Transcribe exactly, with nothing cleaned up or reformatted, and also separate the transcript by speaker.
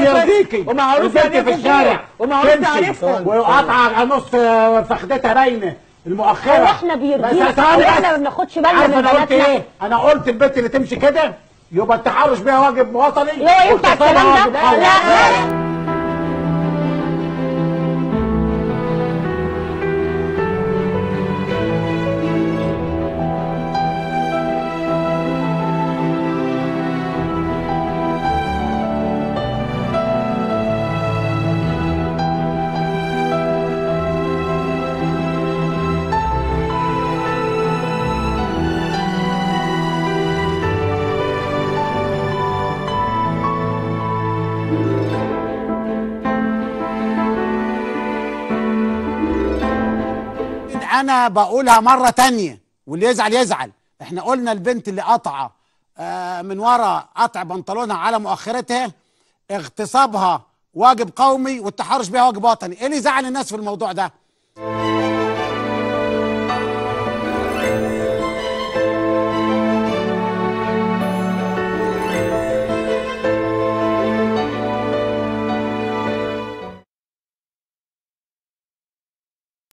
Speaker 1: يرضيكي
Speaker 2: ومعروف
Speaker 1: البنت
Speaker 2: يعني
Speaker 1: في الشارع
Speaker 2: ومعروف
Speaker 1: تمشي
Speaker 2: تعرفهم
Speaker 1: وقطع على نص فخدتها باينه المؤخره.
Speaker 3: هو احنا بيرضينا؟
Speaker 1: بس
Speaker 3: هو احنا ما بناخدش بالنا من
Speaker 1: عارفه انا قلت
Speaker 3: بناتنا؟
Speaker 1: ايه؟ انا قلت البنت اللي تمشي كده يبقى التحرش بيها واجب وطني.
Speaker 3: هو ينفع الكلام ده؟ لا لا.
Speaker 4: انا بقولها مره تانية واللي يزعل يزعل. احنا قلنا البنت اللي قطعه آه من ورا قطع بنطلونها على مؤخرتها اغتصابها واجب قومي والتحرش بها واجب وطني. ايه اللي يزعل الناس في الموضوع ده؟